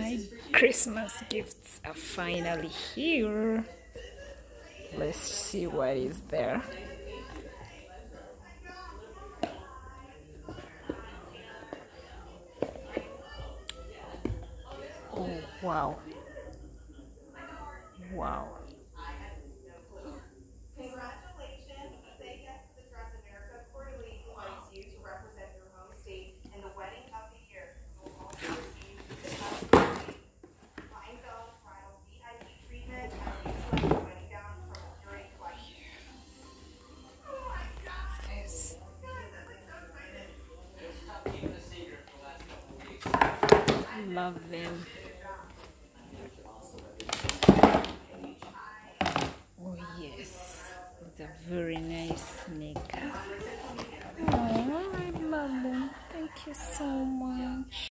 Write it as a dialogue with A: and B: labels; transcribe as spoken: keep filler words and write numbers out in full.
A: My Christmas gifts are finally here. Let's see what is there. Oh, wow. Wow.
B: Congratulations. Say yes to the Dress America quarterly invites you to represent your home state in the wedding of the year. You will also receive the fine gown, bridal V I P treatment, and a select wedding gown from a curated collection. Oh my God!
A: Yes.
B: Guys, I'm like so excited.
C: It's tough keeping a secret for the last couple of weeks.
A: Love them. Oh yes, it's a very nice sneaker. Oh, I love them. Thank you so much.